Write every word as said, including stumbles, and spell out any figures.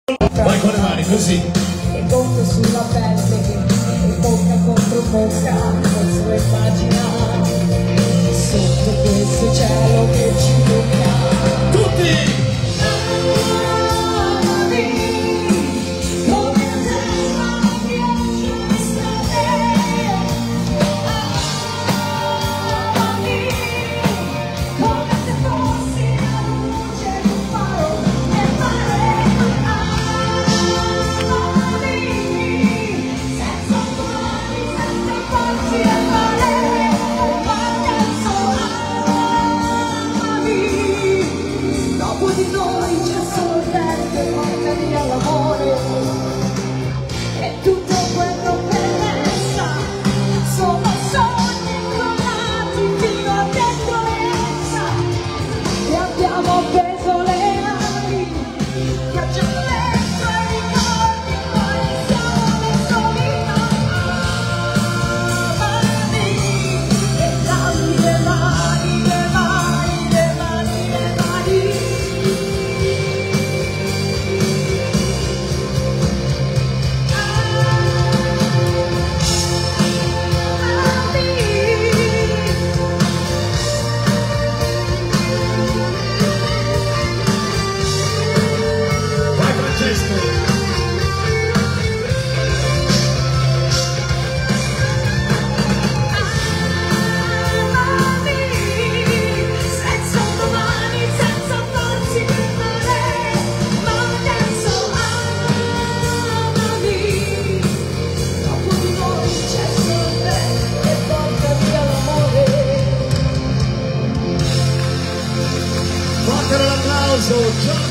Vai con le mani così. E gonfio sulla pelle, e bocca contro bocca, posso immaginare sotto questo cielo che ci tocca. Tutti! So